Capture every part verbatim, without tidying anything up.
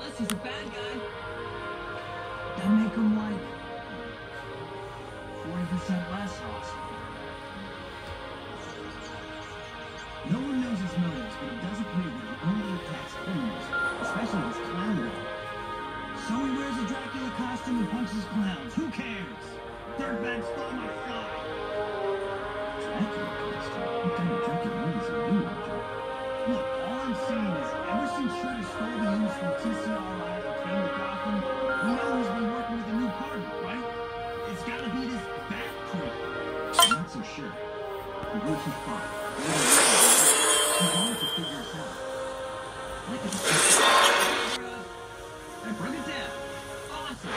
Unless he's a bad guy. That make him like forty percent less awesome. No one knows his motives, but it does appear that he only attacks criminals, especially his clown dog. So he wears a Dracula costume and punches clowns. Who cares? Dirtbag stole my fly. Dracula costume? What kind of Dracula movies are you watching? Look, all I'm saying is, ever since Shredder stole the news from T C R I and came to Gotham, we know he's been working with a new partner, right? It's gotta be this Bat Creep. I'm not so sure. We go too far. He wanted to figure us out. Like a... I broke it down. Awesome.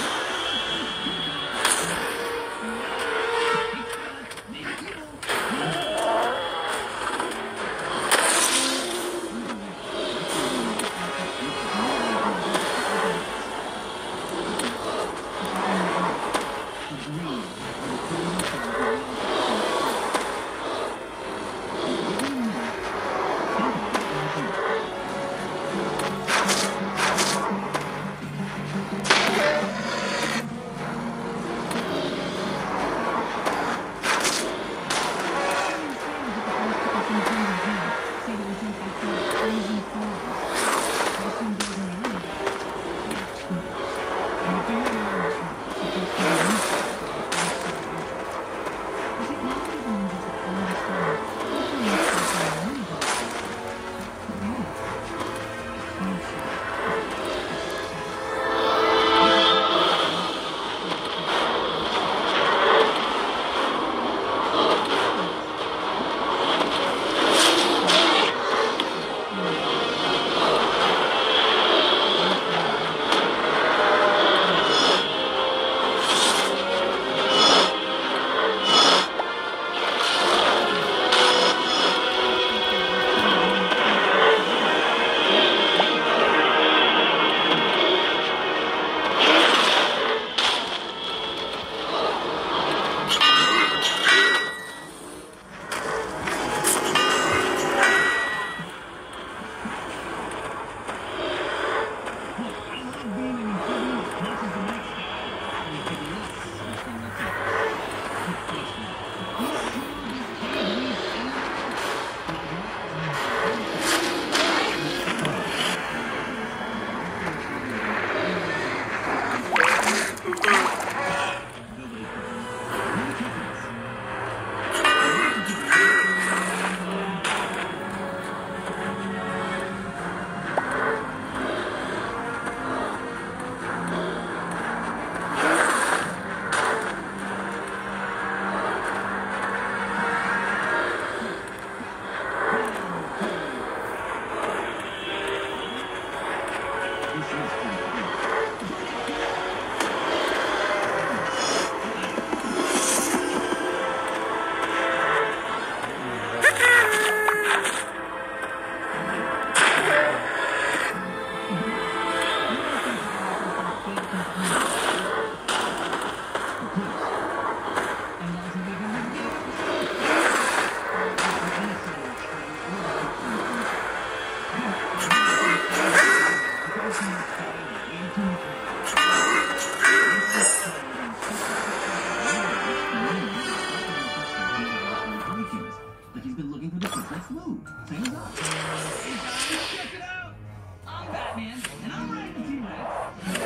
Like he's been looking for the perfect move. Things up. Hey guys, check it out! I'm Batman, and I'm riding the T-Rex.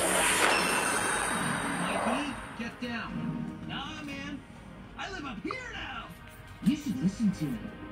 Mikey, get down. Nah, man. I live up here now. You should listen to it.